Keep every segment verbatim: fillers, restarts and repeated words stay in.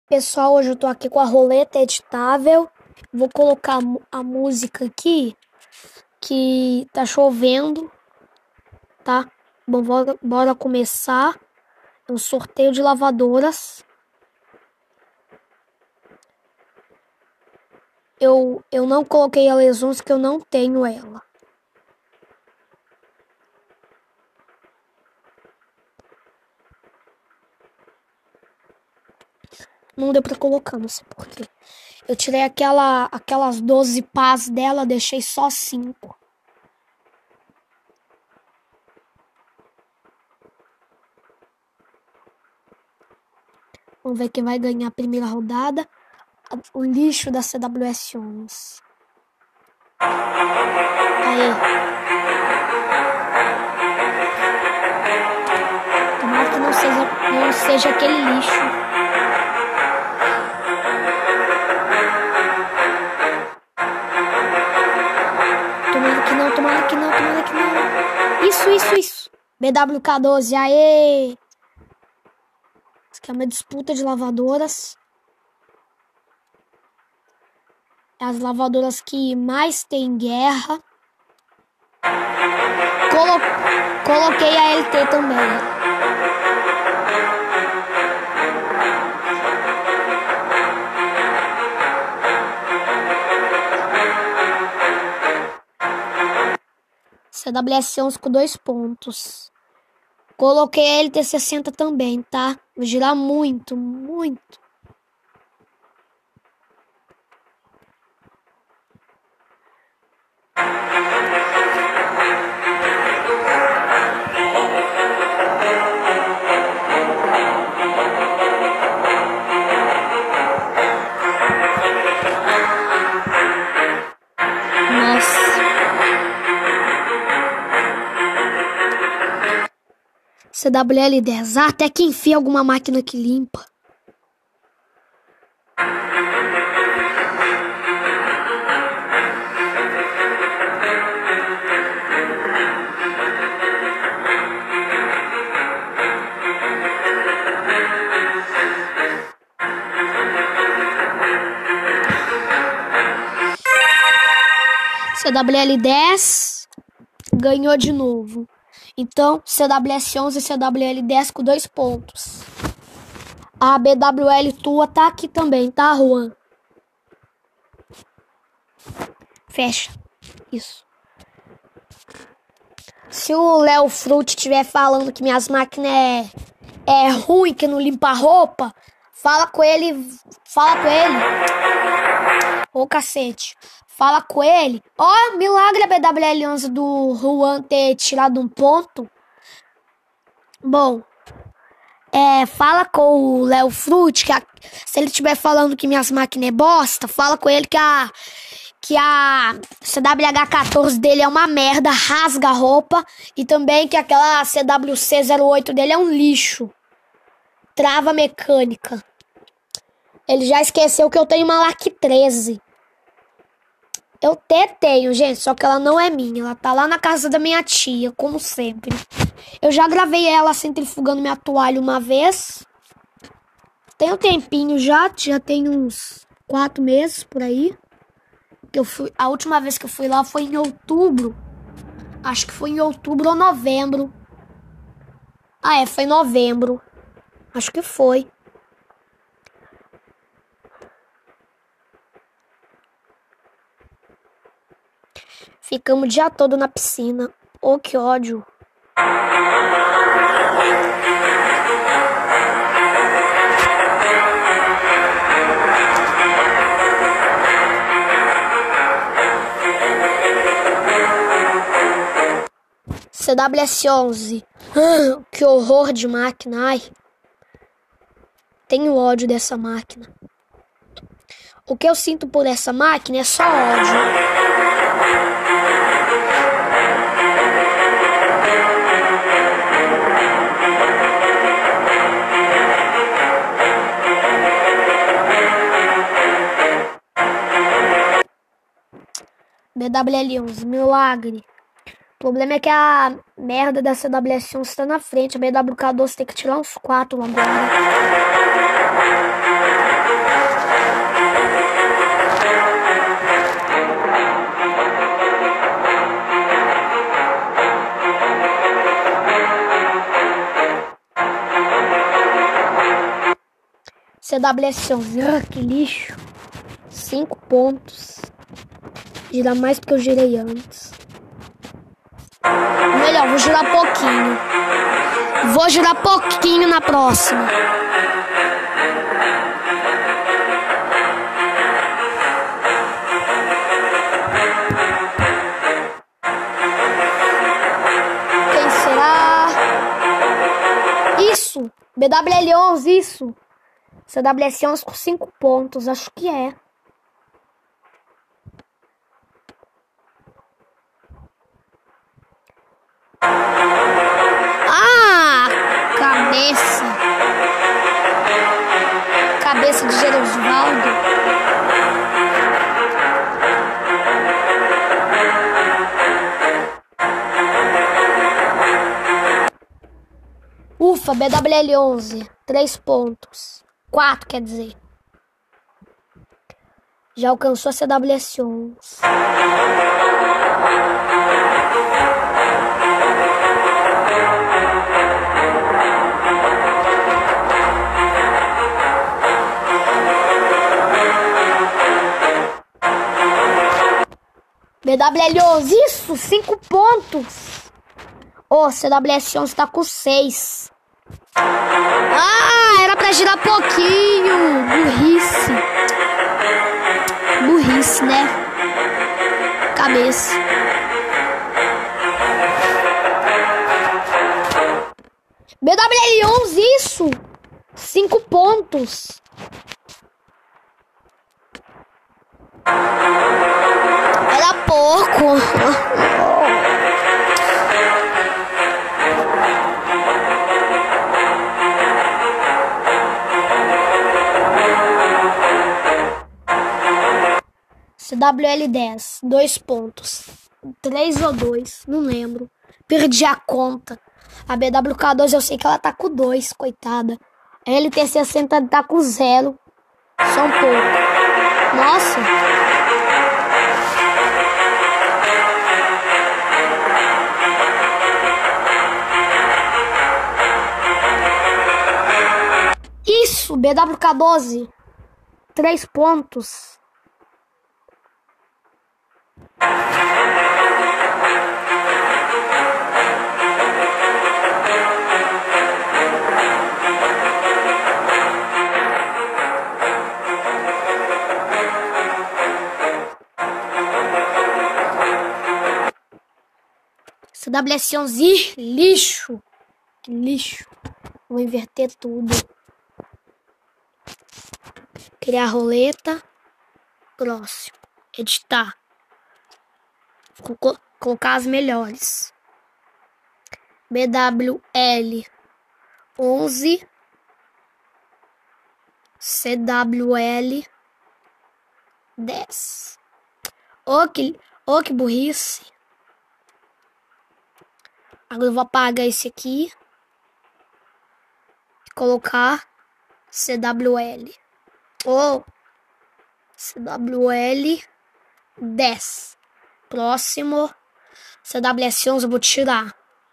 Pessoal, hoje eu tô aqui com a roleta editável. Vou colocar a música aqui, que tá chovendo, tá? Bom, bora, bora começar. É um sorteio de lavadoras. Eu, eu não coloquei a lesões que eu não tenho ela. Não deu pra colocar, não sei porquê. Eu tirei aquela, aquelas doze pás dela, deixei só cinco. Vamos ver quem vai ganhar a primeira rodada. O lixo da C W S onze. Aí. Tomara que não seja, não seja aquele lixo. Tomara que não, tomara que não, tomara que não. Isso, isso, isso. B W K doze, aê! Isso aqui é uma disputa de lavadoras. É as lavadoras que mais tem guerra. Colo... Coloquei a L T também. C W S onze com dois pontos. Coloquei a L T sessenta também, tá? Vou girar muito, muito. C W L dez, ah, até que enfim alguma máquina que limpa. C W L dez ganhou de novo. Então, C W S onze e C W L dez com dois pontos. A B W L tua tá aqui também, tá, Juan? Fecha. Isso. Se o Léo Fruit estiver falando que minhas máquinas é, é ruim, que não limpa a roupa, fala com ele. Fala com ele. Ô, cacete. Fala com ele. Ó, oh, milagre a B W L onze do Juan ter tirado um ponto. Bom, é, fala com o Léo Fruit, que a, se ele estiver falando que minhas máquinas é bosta, fala com ele que a, que a C W H quatorze dele é uma merda, rasga a roupa. E também que aquela C W C zero oito dele é um lixo. Trava mecânica. Ele já esqueceu que eu tenho uma LAC treze. Eu até tenho, gente, só que ela não é minha. Ela tá lá na casa da minha tia, como sempre. Eu já gravei ela centrifugando minha toalha uma vez. Tem um tempinho já, já tem uns quatro meses por aí. Que eu fui, a última vez que eu fui lá foi em outubro. Acho que foi em outubro ou novembro. Ah, é, foi em novembro. Acho que foi. Ficamos o dia todo na piscina. Oh, que ódio. C W S onze. Ah, que horror de máquina. Ai. Tenho ódio dessa máquina. O que eu sinto por essa máquina é só ódio. B W L onze, milagre. O problema é que a merda da C W S onze tá na frente. A B W K doze tem que tirar uns quatro agora. C W S onze. Ah, que lixo. cinco pontos. Girar mais porque eu girei antes. Melhor, vou girar pouquinho. Vou girar pouquinho na próxima. Quem será? Isso! B W L onze, isso! C W S onze com cinco pontos, acho que é. Ah! Cabeça! Cabeça de Gerosvaldo. Ufa, B W L onze. três pontos. quatro, quer dizer. Já alcançou a C W S onze. B W L onze, isso, cinco pontos. Ô, oh, C W S onze tá com seis. Ah, era pra girar pouquinho. Burrice. Burrice, né? Cabeça. B W L onze, isso. cinco pontos. Era pouco. C W L dez, dois pontos. três ou dois, não lembro. Perdi a conta. A B W K doze eu sei que ela tá com dois, coitada. A L T sessenta tá com zero. Só um pouco. Nossa. Isso, B W K doze. três pontos. C W S onze, lixo. Que lixo. Vou inverter tudo. Criar roleta. Próximo. Editar. Vou colocar as melhores. B W L onze. C W L dez. Oh, que, oh, que burrice. Agora eu vou apagar esse aqui. E colocar C W L. Oh, C W L dez. Próximo. C W S onze eu vou tirar.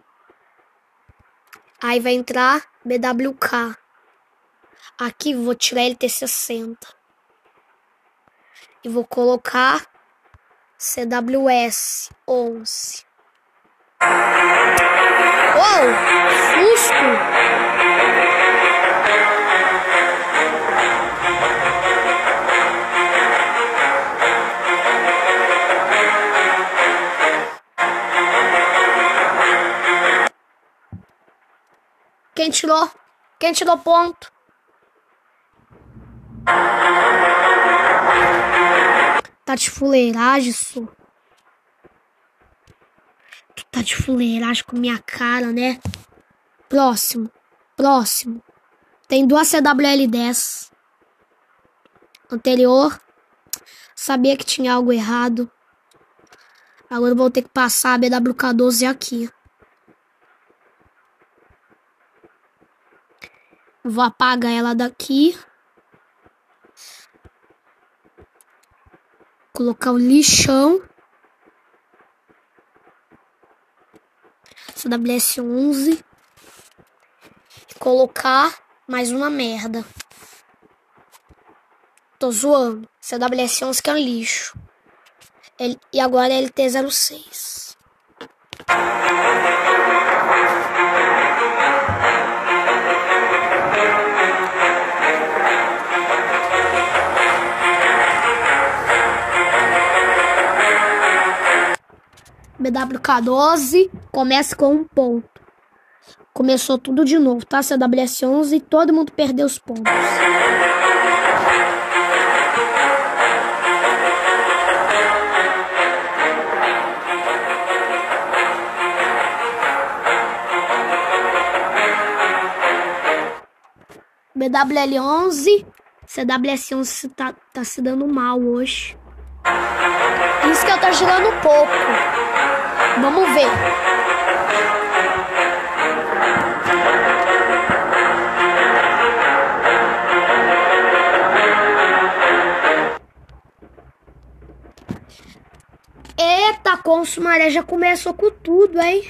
Aí vai entrar B W K. Aqui vou tirar L T sessenta. E vou colocar C W S onze. Uou! Susto! Quem tirou? Quem tirou ponto? Tá de fuleiragem, isso. Tu tá de fuleiragem com minha cara, né? Próximo. Próximo. Tem duas C W L dez. Anterior. Sabia que tinha algo errado. Agora eu vou ter que passar a B W K doze aqui. Vou apagar ela daqui. Colocar o lixão. C W S onze. E colocar mais uma merda. tô zoando. C W S onze que é um lixo. Ele, e agora é L T zero seis. B W K doze começa com um ponto. Começou tudo de novo, tá? C W S onze e todo mundo perdeu os pontos. B W L onze, C W S onze tá, tá se dando mal hoje. Isso que eu tô jogando um pouco. Vamos ver. Eita, com Sumaré já começou com tudo, hein?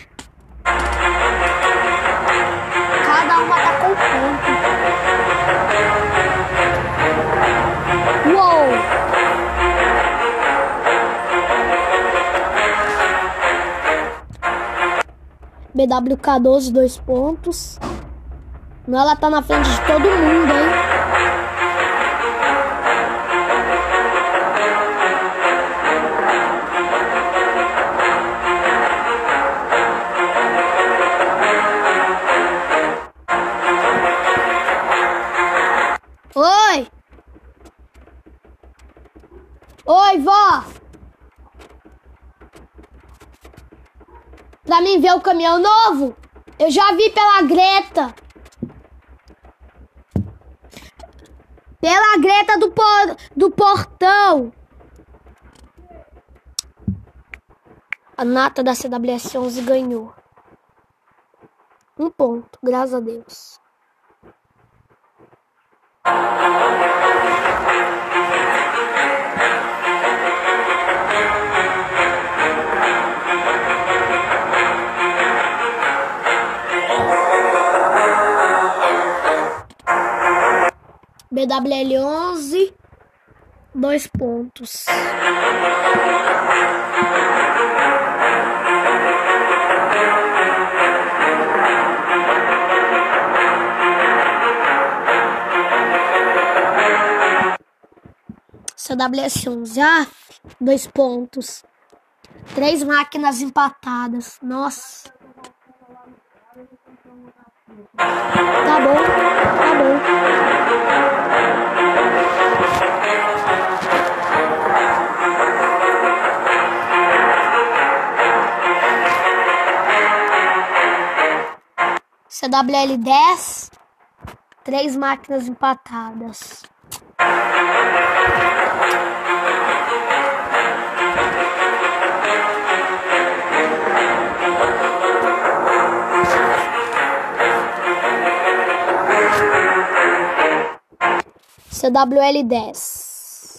Cada uma tá com ponto. Uou! B W K doze, dois pontos. Ela tá na frente de todo mundo, hein? Oi! Oi, vó! Pra mim ver o caminhão novo? Eu já vi pela Greta. Pela Greta do, por, do portão. A nata da C W S onze ganhou. Um ponto, graças a Deus. B W L onze, dois pontos. C W S onze, ah, dois pontos. Três máquinas empatadas. Nossa. Tá bom, tá bom. C W L dez, três máquinas empatadas. C W L dez.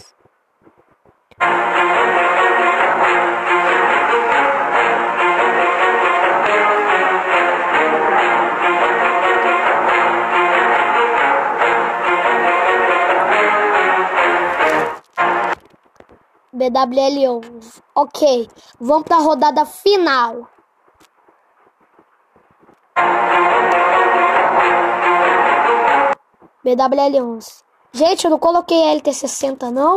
B W L onze. Ok, vamos para a rodada final. B W L onze. Gente, eu não coloquei a L T sessenta, não.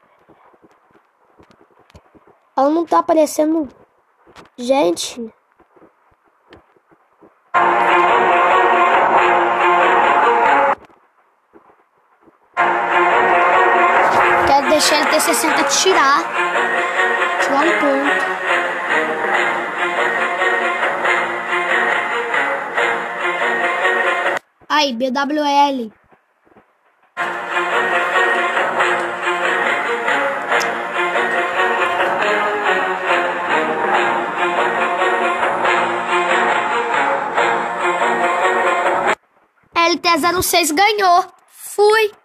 Ela não tá aparecendo. Gente. Quero deixar a L T sessenta tirar. Tirar um ponto. Aí, B W L. L T zero seis ganhou. Fui.